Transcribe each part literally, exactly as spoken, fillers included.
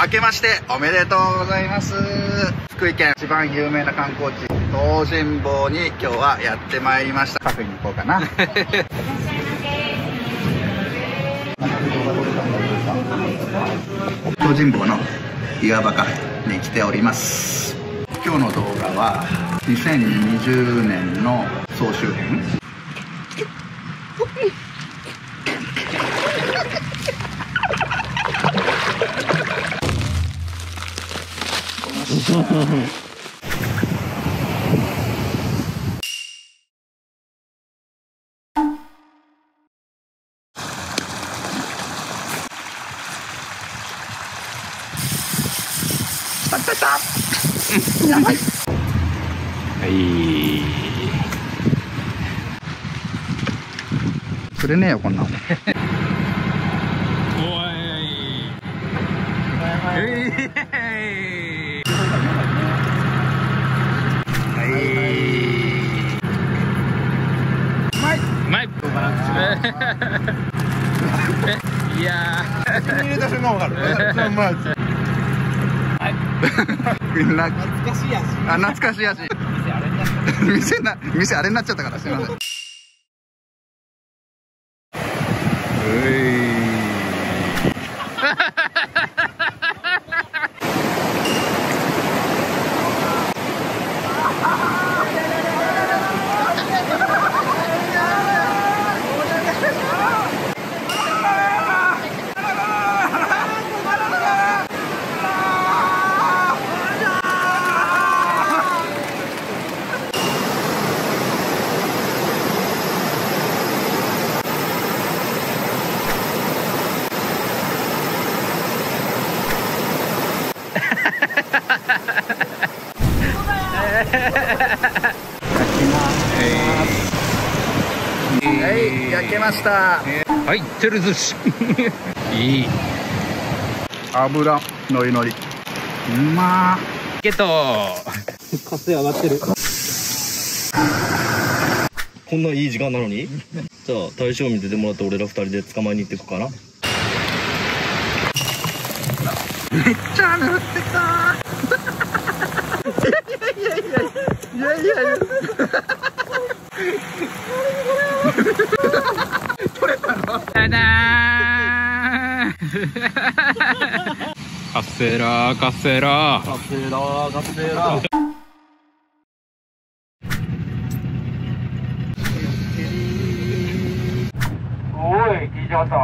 明けましておめでとうございます。福井県一番有名な観光地東尋坊に今日はやってまいりました。カフェに行こうかな。東尋坊の岩場カフェに来ております。今日の動画はにせんにじゅうねんの総集編。たったた。やばい。はい。釣れねえよこんなの。おい。はい。うまい。うまい。いやー。入れた瞬間わかる。うまい。みんな懐かしい味。あ、懐かしい味。店な店あれになっちゃったからすみません。はい、焼けました。はい、てる寿司。いい。油のりのり。うまー。ゲット。カス上がってる。 こんないい時間なのに。じゃあ大将見ててもらって俺ら二人で捕まえに行ってくかな。 めっちゃ雨降ってきた。いやいやいやいやいやいやいや。取れたの？ただー。カセラーカセラー。カセラーカセラー。おい、聞いちゃった。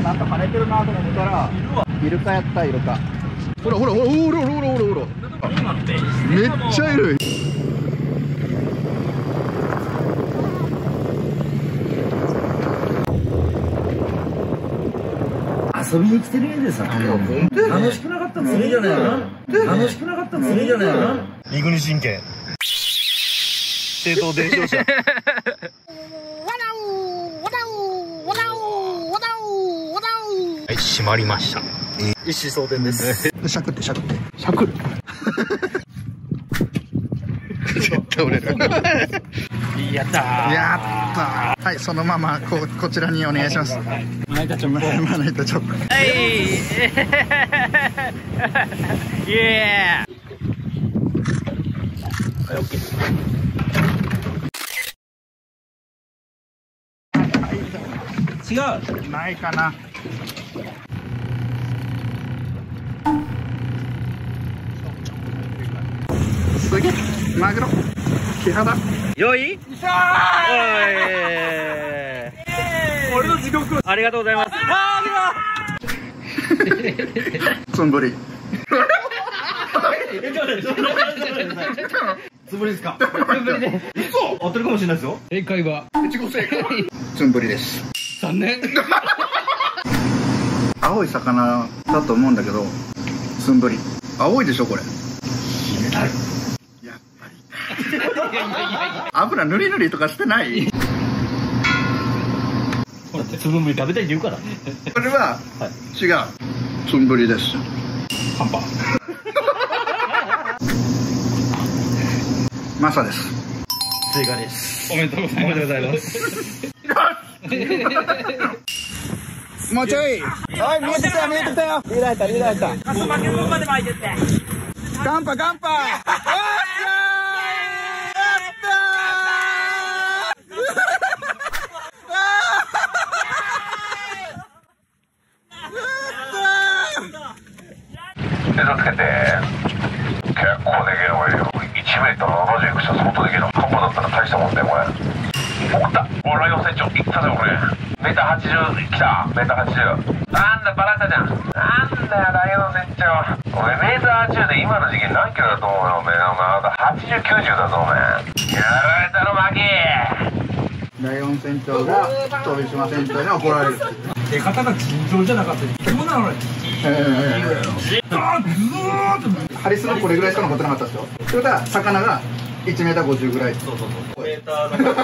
なんか跳ねてるなと思ったら、イルカやったイルカ。ほらほらほらほらほらほらほらほら。めっちゃいる。 遊びに来てる絵でさ、楽しくなかったら釣りじゃないの。楽しくなかったら釣りじゃないの。 三国神経。正当伝承者。はい、閉まりました。一子相伝です。 しゃくってしゃくってしゃくる。絶対折れる。 やったー。 やったー。はい、そのままここちらにお願いします。まな板チョップ。まな板チョップ。はい。イエー。はい、オッケー。違う。ないかな。すげえ。マグロ。キハダ。 よい。俺の地獄。ありがとうございます。ああ。つんぶり。 つんぶりですか。嘘。当たるかもしれないですよ。 正解は。 自己正解。つんぶりです。 残念。 青い魚だと思うんだけど、つんぶり。青いでしょこれ。やっぱり。油ぬりぬりとかしてない。 つぶんぶり食べたいって言うから。 これは違う。つんぶりです。 半端。 マサです。 正解です。 おめでとうございます。 おめでとうございます。 もうちょい。おい、見えてきたよ、見えてきたよ。リーダー入った、リーダー入った。負け分まで巻いてって。ガンパ、ガンパ。おっしゃー。やったー。手をつけて。結構でけえのがいるよ。いちメートルななじゅういくつ相当でけえの。カンパだったら大したもんだよ、これ。送った。お、ライオン船長、いったぜ、これ。メーターはちじゅう、来た。メーターはちじゅう。なんだ、バラしたじゃん。なんだよ、ライオン船長。お前、メーターはちじゅうで今の時期何キロだと思うよ、お前。なんか、はちじゅう、きゅうじゅうだぞ、お前。やられたの、マキー。ライオン船長が、鳥島船長に怒られる。出方が尋常じゃなかった。どうなの俺。ハリスのこれぐらいしか残ってなかったでしょ。それが魚がいちメーターごじゅうぐらい。そうそうそう。メーターの。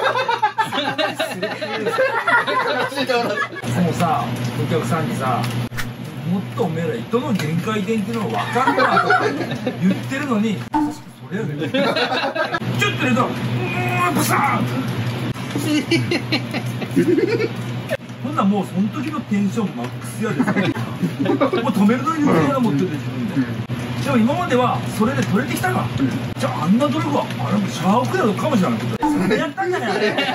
もうさ、お客さんにさ、もっとおめえら糸の限界点っていうのが分かるなとか言ってるのに、確かそれやね。ちょっと入れたら、うーん、ブサーほんならもうその時のテンションマックスやでさ、もう止めるのに余裕が持ってる自分で。でも今まではそれで取れてきたか、じゃああんな努力はあれもシャークやるかもしれないけど、それやったんじゃないあれ。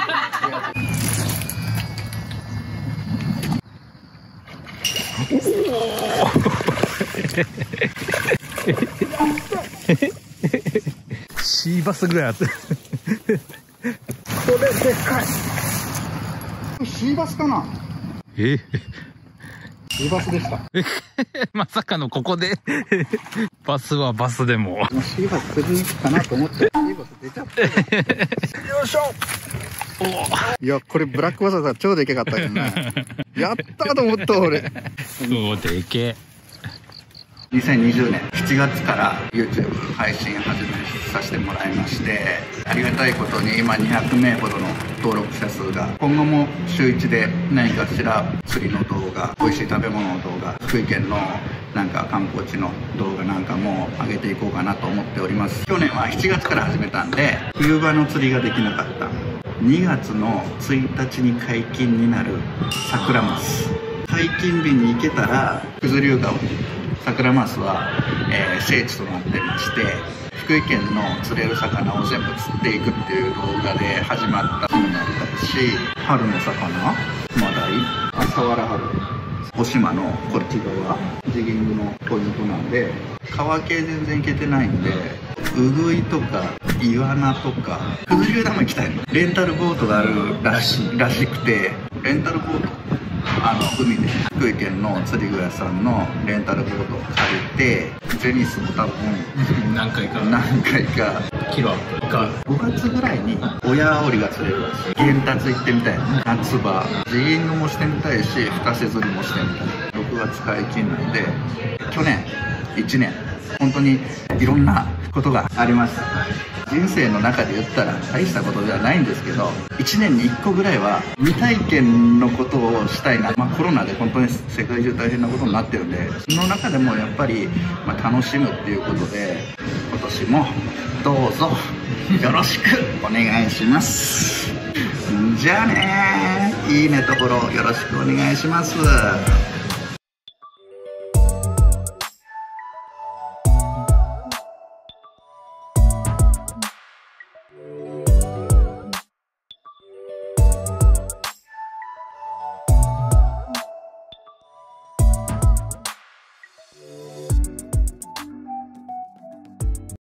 シーバスぐらいあってこれでかい。シーバスかな。えシーバスでした。まさかのここでバスはバスでもシーバス釣りに来たなと思ってシーバス出ちゃったよいしょ。いやこれブラックバスだ超でけかったよね。やったと思った俺。そうでけにせんにじゅうねんしちがつから YouTube 配信始めさせてもらいまして、ありがたいことに今にひゃくめいほどの登録者数が、今後も週いちで何かしら釣りの動画、美味しい食べ物の動画、福井県のなんか観光地の動画なんかも上げていこうかなと思っております。去年はしちがつから始めたんで冬場の釣りができなかった。にがつのついたちに解禁になるサクラマス、解禁日に行けたら九頭竜川サクラマスは、えー、聖地となってまして、福井県の釣れる魚を全部釣っていくっていう動画で始まったものだったし、春の魚マダイ、サワラハル、渡島のこっち側ジギングのポイントなんで、川系全然行けてないんで、ウグイとかイワナとか九頭竜ダム行きたいの。レンタルボートがあるらしらしくて、レンタルボートあの海で福井県の釣り具屋さんのレンタルボートを借りて、ゼニスも多分何回か何回かキロアップかごがつぐらいに親煽りが釣れるらしい。玄達行ってみたいな。夏場ジギングもしてみたいし、深瀬釣りもしてみたい。ろくがつ解禁なんで、去年いちねん本当にいろんなことがありました。人生の中で言ったら大したことではないんですけど、いちねんにいっこぐらいは未体験のことをしたいな。まあコロナで本当に世界中大変なことになってるんで、その中でもやっぱり、まあ、楽しむっていうことで、今年もどうぞよろしくお願いします。じゃあねー、いいねところよろしくお願いします。